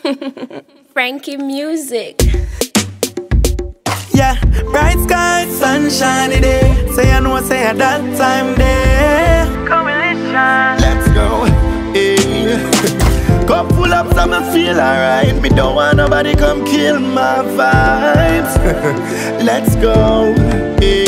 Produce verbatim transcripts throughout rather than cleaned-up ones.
Frankie Music. Yeah, bright sky, sunshiny day. Say I know, say at that time day. Coalition. Let's go. Hey. Cup full up, so me feel alright. Me don't want nobody come kill my vibes. Let's go. Hey.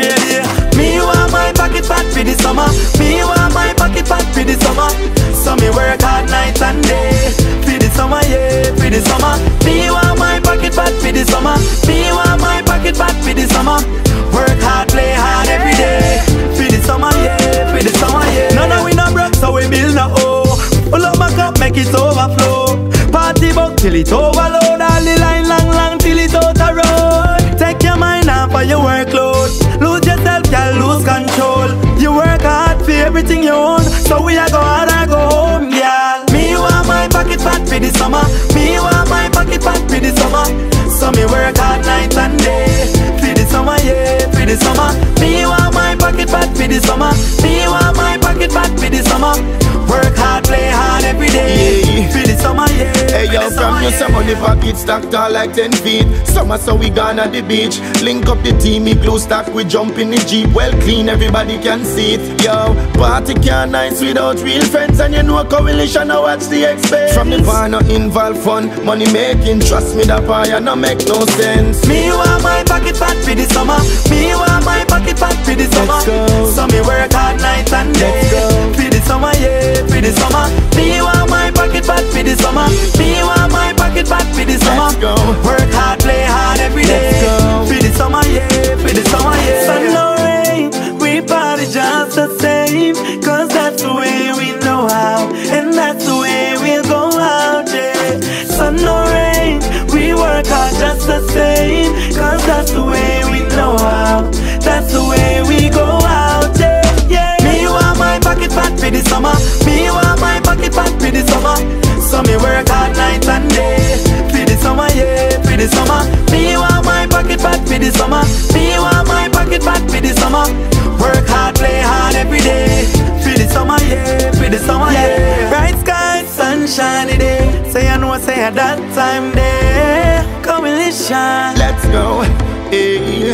Me want my pocket fat for the summer. Me want my pocket fat for the summer. So me work hard night and day for the summer, yeah, for the summer. Me want my pocket fat for the summer. Me want my pocket fat for the summer. Work hard, play hard every day for the summer, yeah, for the summer, yeah. No, no, we not broke, so we build no oh. Pull up my cup, make it overflow. Party buck till it overload. All the line long, long till it out the road. Take your mind off of your workload. Lose yourself, girl, lose control. You work hard for everything you own. So we a go hard, I go home, girl. Me want my pocket fat for the summer. Me want my pocket fat for the summer. So me work hard night and day for the summer, yeah, for the summer. Me want my pocket fat for the summer. Me want my pocket fat for the summer. Work hard, play hard every day yeah. For the summer, yeah. Hey yo, from you some money pocket stacked all like ten feet. Summer so we gone at the beach. Link up the team, me glue stack, we jump in the Jeep. Well clean, everybody can see it. Yo, party can't nice without real friends. And you know a coalition, now watch the expense. From the bar no involve fun, money making. Trust me, that fire no make no sense. Me want my pocket fat for the summer. Me want my pocket fat for the summer. So me work hard night and day for the summer, yeah, for the summer. Me want my pocket fat for the summer. Me want my pocket fat for the summer. Work hard, play hard every day for the summer, yeah, for the summer, yeah. Sun no rain, we party just the same. Cause that's the way we know how, and that's the way we'll go out, yeah. Sun no rain, we work hard just the same. Cause that's the way we know how, that's the way we go out, yeah, yeah. Me want my pocket fat for the summer. Me want my pocket fat for the summer. So me work hard night and day for the summer, yeah, for the summer. Me want my pocket fat for the summer. Me want my pocket fat for the summer. Work hard, play hard every day for the summer, yeah, for the summer, yeah. Bright sky, sunshiny day. Say I know, say at that time day. Coalition. Let's go. Hey.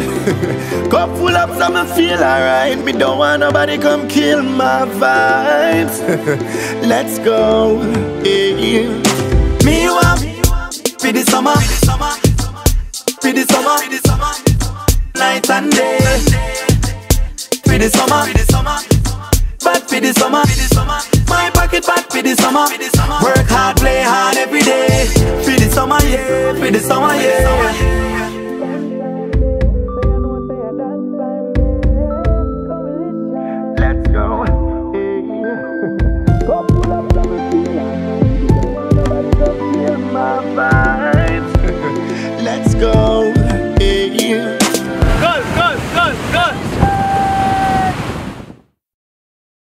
Cup full up, so me feel alright. Me don't want nobody come kill my vibes. Let's go. Hey. Me want for the summer, for the summer, for the summer, night and day. For the summer, but for the summer, my pocket fat for the summer. Work hard, play hard every day. For the summer, yeah, for the summer, yeah.